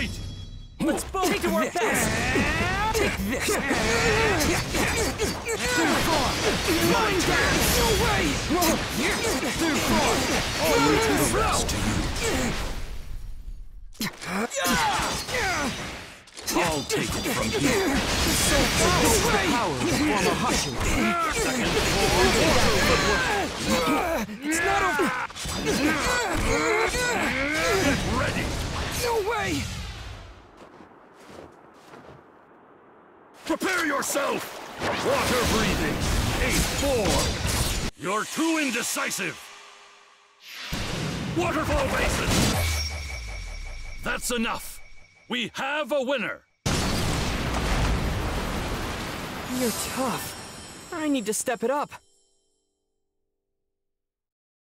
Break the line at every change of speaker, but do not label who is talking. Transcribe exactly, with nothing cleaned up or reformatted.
Fight!
Let's both take do our best! Take this! Through four! Going down! No way! Through four!
All you to the rest to you. I'll take it from here.
So far! No way! Power of former Hushu!
Second form footwork.
It's not over!
Get ready!
No way!
Prepare yourself! Water breathing! Eight four! You're too indecisive! Waterfall basin! That's enough! We have a winner!
You're tough. I need to step it up.